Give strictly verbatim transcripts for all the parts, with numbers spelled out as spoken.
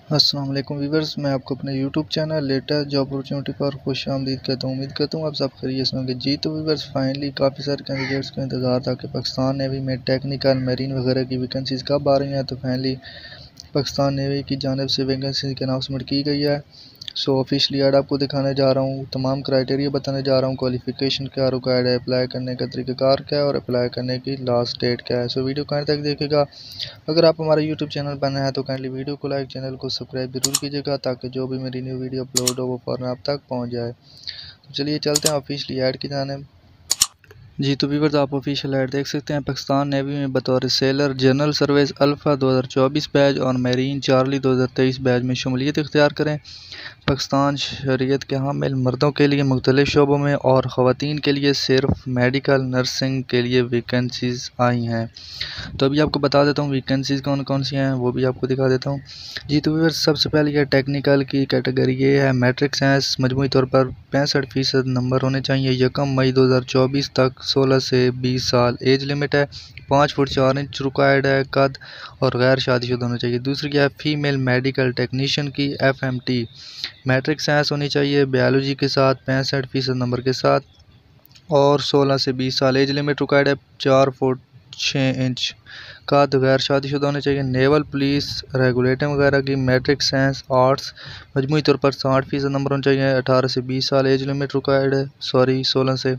अस्सलाम वालेकुम व्यूअर्स, मैं आपको अपने YouTube channel latest job opportunity पर खुश आमदीद कहता हूँ। उम्मीद करता हूँ आप सब खैरियत से होंगे। जी तो व्यूअर्स, फाइनली काफ़ी सारे कैंडिडेट्स का इंतज़ार था कि पाकिस्तान नेवी में टेक्निकल मरीन वगैरह की वैकेंसीज़ कब आ रही हैं। तो फाइनली पाकिस्तान नेवी की जानिब से वैकेंसी की अनाउंसमेंट की गई है। सो ऑफिशियली ऐड आपको दिखाने जा रहा हूँ, तमाम क्राइटेरिया बताने जा रहा हूँ, क्वालिफिकेशन क्या रिक्वायर्ड है, अप्लाई करने का तरीक़ाकार क्या है और अप्लाई करने की लास्ट डेट क्या है। सो वीडियो कहाँ तक देखेगा। अगर आप हमारे यूट्यूब चैनल पर नए हैं तो काइंडली वीडियो को लाइक, चैनल को सब्सक्राइब जरूर कीजिएगा ताकि जो भी मेरी न्यू वीडियो अपलोड हो वो फ़ौरन आप तक पहुँच जाए। तो चलिए चलते हैं ऑफिशियली ऐड की जानिब। जी तो व्यूअर्स, आप ऑफिशियल ऐड देख सकते हैं। पाकिस्तान नेवी में बतौर सेलर जनरल सर्विस अल्फ़ा दो हज़ार चौबीस बैच और मेरीन चार्ली दो हज़ार तेईस बैच में शमूलियत इख्तियार करें। पाकिस्तान शरीयत के हामिल मर्दों के लिए मुख्तलिफ शोबों में और ख़वातीन के लिए सिर्फ मेडिकल नर्सिंग के लिए वैकेंसीज़ आई हैं। तो अभी आपको बता देता हूँ वैकेंसीज़ कौन कौन सी हैं, वो भी आपको दिखा देता हूँ। जी तो व्यूअर्स, सबसे पहले ये टेक्निकल की कैटेगरी ये है मैट्रिक साइंस, मजमूई तौर पर पैंसठ फ़ीसद नंबर होने चाहिए। यकम मई दो हज़ार चौबीस तक सोलह से बीस साल एज लिमिट है। पाँच फुट चार इंच रिक्वायर्ड है कद और गैर शादीशुदा होना चाहिए। दूसरी क्या है, फीमेल मेडिकल टेक्नीशियन की F M T matric science होनी चाहिए बायोलॉजी के साथ पैंसठ फ़ीसद नंबर के साथ और सोलह से बीस साल एज लिमिट रिक्वायर्ड है। चार फुट छः इंच कद गैर शादीशुदा होने चाहिए। नेवल पुलिस रेगुलेटिंग वगैरह की मैट्रिक साइंस आर्ट्स मजमूई तौर पर साठ फ़ीसद नंबर होने चाहिए। अठारह से बीस साल एज लिमिट रिक्वायर्ड है। सॉरी सोलह से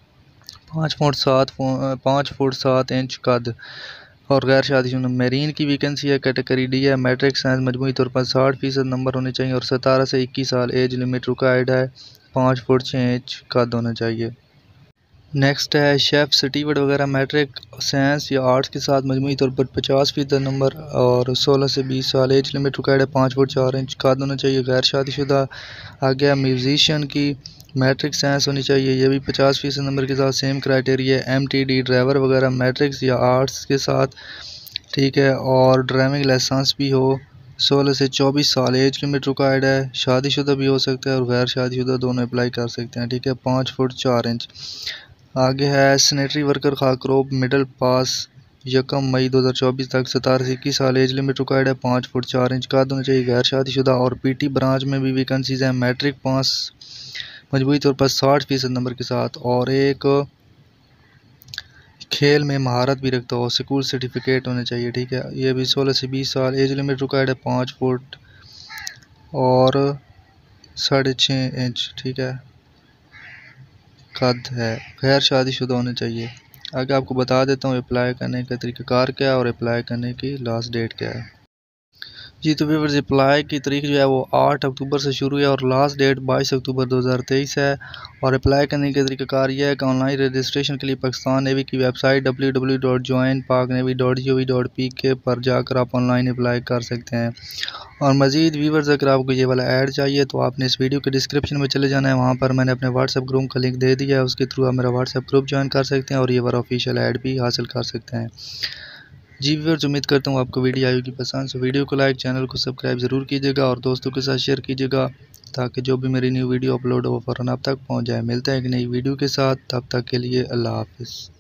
पाँच फुट सात पाँच फुट सात इंच कद और गैर शादीशुदा। मेरीन की वैकेंसी है, कैटेगरी डी है, मैट्रिक साइंस मजमूई तौर पर साठ फ़ीसद नंबर होने चाहिए और सतारह से इक्कीस साल एज लिमिट रिक्वायर्ड है। पाँच फुट छः इंच कद होना चाहिए। नेक्स्ट है शेफ़ स्टीवर्ड वगैरह मैट्रिक साइंस या आर्ट्स के साथ मजमूई तौर पर पचास फ़ीसद नंबर और सोलह से बीस साल एज लिमिट रिक्वायर्ड है। पाँच फुट चार इंच कद होना चाहिए, गैर शादीशुदा। आ गया म्यूजिशियन की मैट्रिक साइंस होनी चाहिए, ये भी पचास फ़ीसद नंबर के साथ same criteria. M T D driver वगैरह मैट्रिक्स या आर्ट्स के साथ, ठीक है, और ड्राइविंग लाइसेंस भी हो। सोलह से चौबीस साल एज लिमिट रिक्वायर्ड है। शादीशुदा भी हो सकता है और गैर शादीशुदा दोनों अप्लाई कर सकते हैं, ठीक है। पाँच फुट चार इंच। आगे है सैनिटरी वर्कर खाकरोब मिडल पास, यकम मई दो हज़ार चौबीस तक सतारह से इक्कीस साल एज लिमिट रिक्वायर्ड है। पाँच फुट चार इंच कद होना चाहिए, गैर शादीशुदा। और पीटी ब्रांच में भी वैकेंसीज हैं, मैट्रिक पास मजबूरी तौर पर साठ फ़ीसद नंबर के साथ और एक खेल में महारत भी रखता हो, स्कूल सर्टिफिकेट होने चाहिए, ठीक है। ये भी सोलह से बीस साल एज लिमिट रिक्वायर्ड है। पाँच फुट और साढ़े छः इंच, ठीक है, कद है। गैर शादीशुदा होने चाहिए। आगे आपको बता देता हूँ अप्लाई करने का तरीक़ाकार क्या है और अप्लाई करने की लास्ट डेट क्या है। जी तो व्यूअर्स, अप्लाई की तारीख जो है वो आठ अक्टूबर से शुरू है और लास्ट डेट बाईस अक्टूबर दो हज़ार तेईस है। और अप्लाई करने का तरीक़ाकार यह है कि ऑनलाइन रजिस्ट्रेशन के लिए पाकिस्तान नेवी की website W W W dot join Pak navy dot G O V dot P K पर जाकर आप ऑनलाइन अप्लाई कर सकते हैं। और मज़ीद व्यूअर्स, अगर आपको ये वाला ऐड चाहिए तो आपने इस वीडियो के डिस्क्रिप्शन में चले जाना है, वहाँ पर मैंने अपने व्हाट्सएप ग्रुप का लिंक दे दिया है, उसके थ्रू आप मेरा व्हाट्सएप ग्रुप ज्वाइन कर सकते हैं और ये वाला ऑफिशियल ऐड भी हासिल कर सकते हैं। जी व्यूअर्स, उम्मीद करता हूँ आपको वीडियो आई होगी पसंद। सो वीडियो को लाइक, चैनल को सब्सक्राइब ज़रूर कीजिएगा और दोस्तों के साथ शेयर कीजिएगा ताकि जो भी मेरी न्यू वीडियो अपलोड हो वो फ़ौरन आप तक पहुँच जाए। मिलते हैं एक नई वीडियो के साथ, तब तक के लिए अल्लाह हाफ़िज़।